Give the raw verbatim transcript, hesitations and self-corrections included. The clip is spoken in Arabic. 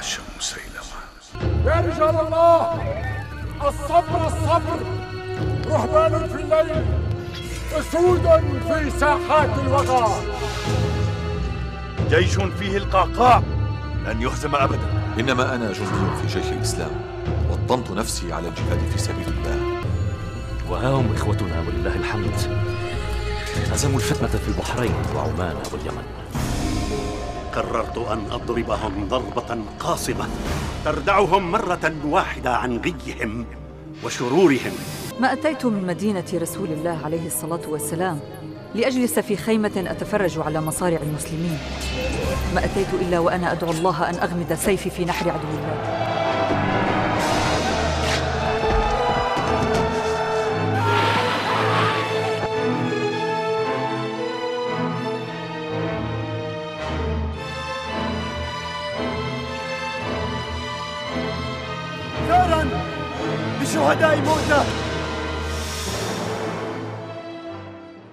عاش مسيلمة. يا رجال الله، الصبر الصبر، رهبان في الليل، أسود في ساحات الوغى. جيش فيه القعقاع لن يهزم أبدا. إنما أنا جندي في جيش الإسلام، وطنت نفسي على الجهاد في سبيل الله. وها هم إخوتنا ولله الحمد هزموا الفتنة في البحرين وعمان واليمن. قررت أن أضربهم ضربة قاصمة تردعهم مرة واحدة عن غيهم وشرورهم. ما أتيت من مدينة رسول الله عليه الصلاة والسلام لأجلس في خيمة أتفرج على مصارع المسلمين. ما أتيت إلا وأنا أدعو الله أن أغمد سيفي في نحر عدو الله. ثارا لشهداء مؤتة.